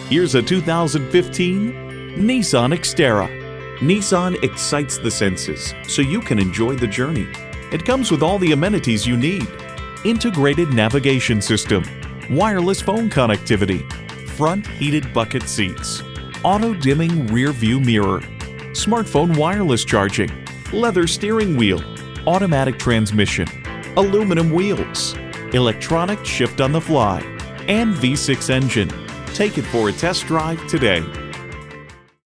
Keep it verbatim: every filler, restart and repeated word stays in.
Here's a two thousand fifteen Nissan Xterra. Nissan excites the senses so you can enjoy the journey. It comes with all the amenities you need: integrated navigation system, wireless phone connectivity, front heated bucket seats, auto-dimming rear view mirror, smartphone wireless charging, leather steering wheel, automatic transmission, aluminum wheels, electronic shift on the fly, and V six engine. Take it for a test drive today.